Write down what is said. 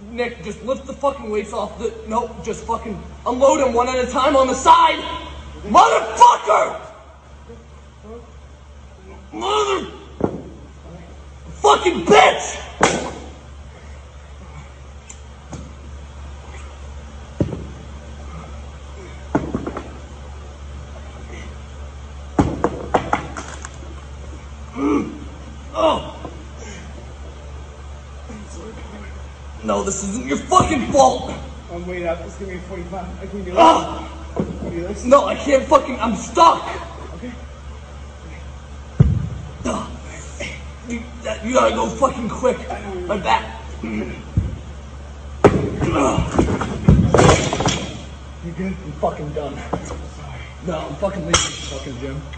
Nick, just lift the fucking weights off the... No, just fucking unload them one at a time on the side. Motherfucker! Mother... Fucking bitch! Oh. No, this isn't your fucking fault. I'm waiting up. Just give me a 45. I can do it. Can you do this? No, I can't fucking... I'm stuck. Okay. You gotta go fucking quick. My back. You good? I'm fucking done. Sorry. No, I'm fucking leaving. Fucking Jim.